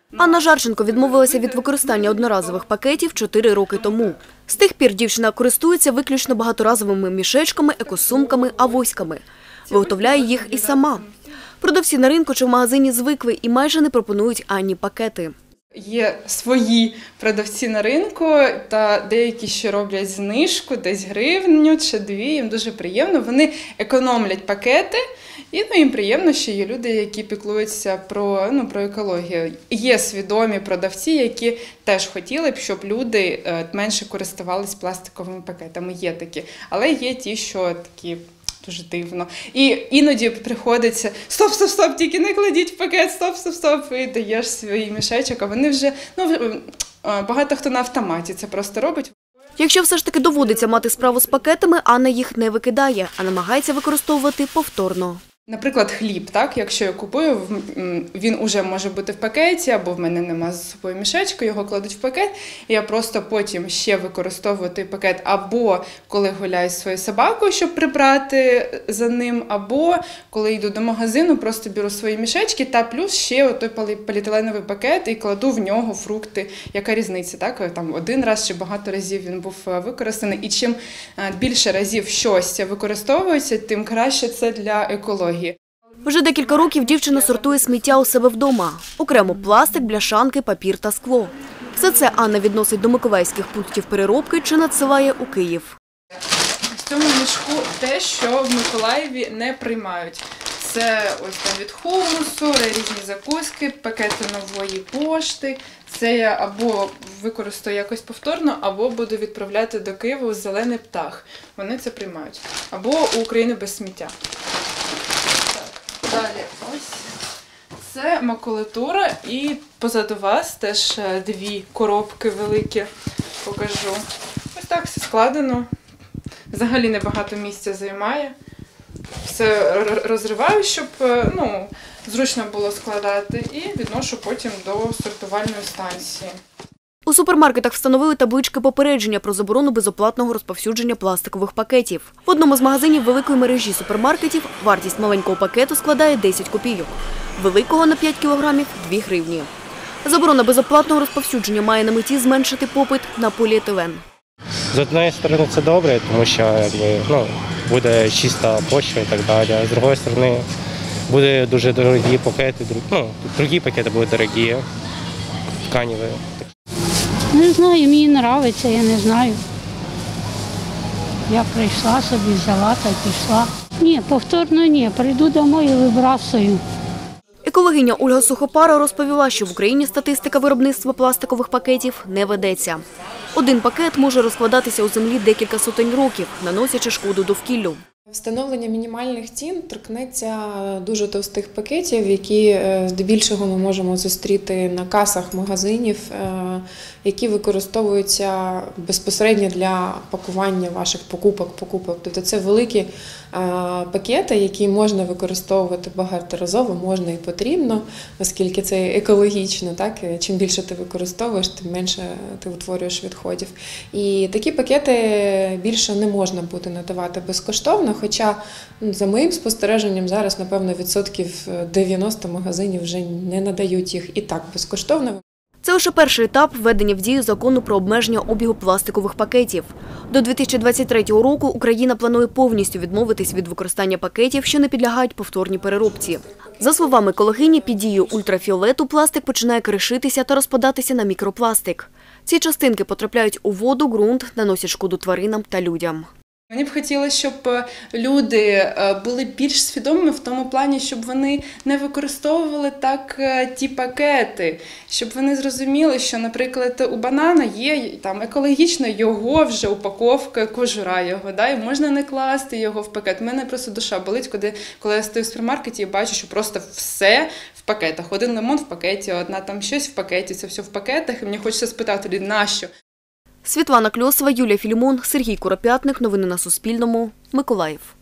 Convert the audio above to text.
Анна Жарченко відмовилася від використання одноразових пакетів 4 роки тому. З тих пір дівчина користується виключно багаторазовими мішечками, екосумками, авоськами. Виготовляє їх і сама. Продавці на ринку чи в магазині звикли і майже не пропонують Анні пакети. Є свої продавці на ринку, та деякі ще роблять знижку, десь гривню чи 2, їм дуже приємно. Вони економлять пакети, і їм приємно, що є люди, які піклуються про екологію. Є свідомі продавці, які теж хотіли б, щоб люди менше користувались пластиковими пакетами. Є такі, але є ті, що такі дуже дивно. І іноді приходиться стоп, тільки не кладіть в пакет, стоп, і даєш свій мішечок, а вони вже, багато хто на автоматі це просто робить. Якщо все ж таки доводиться мати справу з пакетами, Анна їх не викидає, а намагається використовувати повторно. Наприклад, хліб, якщо я купую, він уже може бути в пакеті, або в мене немає з собою мішечка, його кладуть в пакет, і я просто потім ще використовую той пакет, або коли гуляю зі своєю собакою, щоб прибрати за ним, або коли йду до магазину, просто беру свої мішечки та плюс ще той поліетиленовий пакет і кладу в нього фрукти. Яка різниця, Там один раз чи багато разів він був використаний, і чим більше разів щось використовується, тим краще це для екології. Вже декілька років дівчина сортує сміття у себе вдома. Окремо пластик, бляшанки, папір та скло. Все це Анна відносить до миколаївських пунктів переробки чи надсилає у Київ. В цьому мішку те, що в Миколаєві не приймають. Це ось там від хумусу, різні закуски, пакети нової пошти. Це я або використаю якось повторно, або буду відправляти до Києва «Зелений птах». Вони це приймають. Або у Україну без сміття. Далі ось це макулатура і позаду вас теж 2 коробки великі, покажу. Ось так все складено, взагалі небагато місця займає. Все розриваю, щоб зручно було складати, і відношу потім до сортувальної станції. У супермаркетах встановили таблички попередження про заборону безоплатного розповсюдження пластикових пакетів. В одному з магазинів великої мережі супермаркетів вартість маленького пакету складає 10 копійок. Великого на 5 кілограмів – 2 гривні. Заборона безоплатного розповсюдження має на меті зменшити попит на поліетилен. З однієї сторони це добре, тому що буде чиста почва і так далі. А з іншої сторони буде дуже дорогі пакети, другі пакети будуть дорогі, тканеві. Не знаю, мені подобається, я не знаю. Я прийшла собі, взяла та пішла. Ні, повторно ні, прийду додому і вибрасую. Екологиня Ольга Сухопара розповіла, що в Україні статистика виробництва пластикових пакетів не ведеться. Один пакет може розкладатися у землі декілька сотень років, наносячи шкоду довкіллю. Встановлення мінімальних цін торкнеться дуже товстих пакетів, які здебільшого ми можемо зустріти на касах магазинів, які використовуються безпосередньо для пакування ваших покупок. Тобто це великі пакети, які можна використовувати багаторазово, можна і потрібно, оскільки це екологічно. Чим більше ти використовуєш, тим менше ти утворюєш відходів. І такі пакети більше не можна буде надавати безкоштовно, хоча, за моїм спостереженням, зараз, напевно, 90% магазинів вже не надають їх і так безкоштовно. Це лише перший етап введення в дію закону про обмеження обігу пластикових пакетів. До 2023 року Україна планує повністю відмовитись від використання пакетів, що не підлягають повторній переробці. За словами екологині, під дією ультрафіолету пластик починає кришитися та розпадатися на мікропластик. Ці частинки потрапляють у воду, ґрунт, наносять шкоду тваринам та людям. Мені б хотілося, щоб люди були більш свідомими в тому плані, щоб вони не використовували так ті пакети, щоб вони зрозуміли, що, наприклад, у банана є екологічна його вже упаковка, кожура його, і можна не класти його в пакет. У мене просто душа болить, коли я стою в супермаркеті і бачу, що просто все в пакетах. Один лимон в пакеті, одна там щось в пакеті, це все в пакетах, і мені хочеться спитати, нащо? Світлана Кльосова, Юлія Філімон, Сергій Куропятник. Новини на Суспільному. Миколаїв.